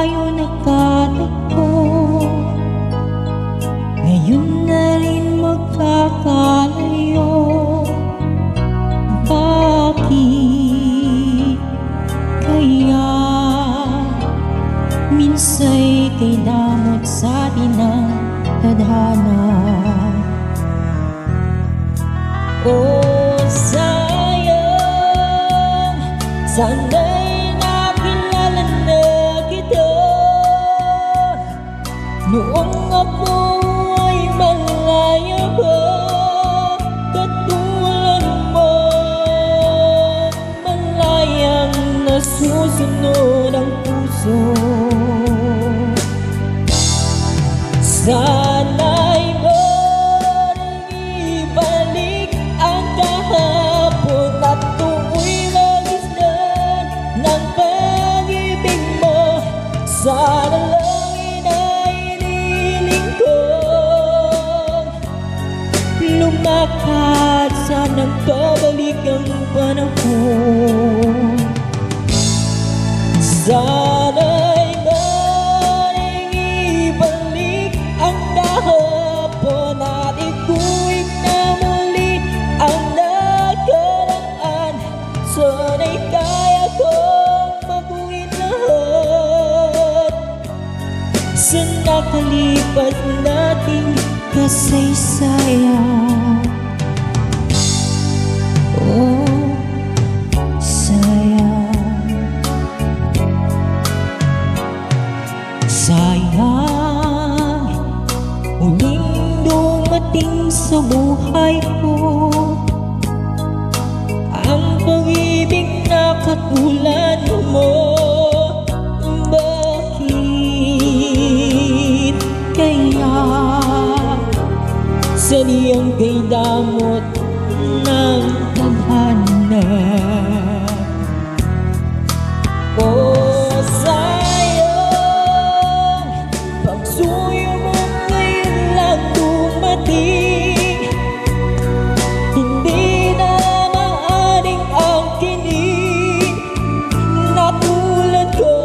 tayo nakatagpo, ngayon na rin magkakalayo. Bakit kaya minsa'y kay damot sa atin ang tadhana? Oh, sayang, sana'y nakilala na kita noong ako ay malaya pa. Katulad mo, malayang nasusunod ang puso. Sana'y maring ibalik ang kahapon at tuloy magisnan ng pag-ibig mo. Sana langit ay iniling ko, lumakad sanang pabalik ang panahon. Sana'y maring ibalik ang kahapon at ituwid na muli ang nakaraan. Sana'y kaya kong baguhin lahat sa nakalipas nating kasaysayan. Oh, sayang, sayang, muling dumating sa buhay ko ang pag-ibig na katulad mo. Bakit kaya saniyang kay damot ng tadhana? Oh, sayang, pagsuyo mo ngayon lang dumating, hindi na maaring angkinin na tulad ko.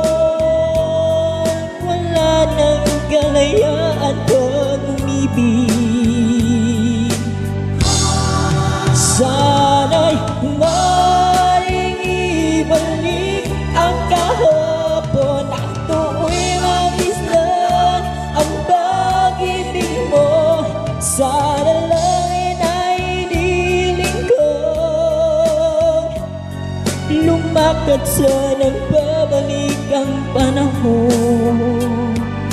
Wala nang kalayaan pag umibig. Sana'y maring ibalik ang kahapon at tuloy magisnan ang pag-ibig mo. Sana langit ay iniling ko, lumakad sanang pabalik ang panahon.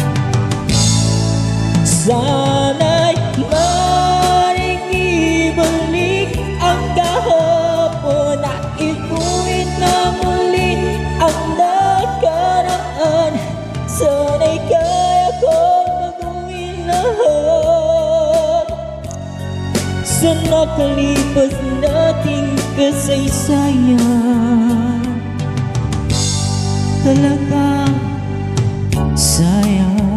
Sana'y maring ibalik ang kahapon at ituwid na muli ang nakaraan. Sana'y kaya kong baguhin lahat sa nakalipas nating kasaysayan. Talagang sayang.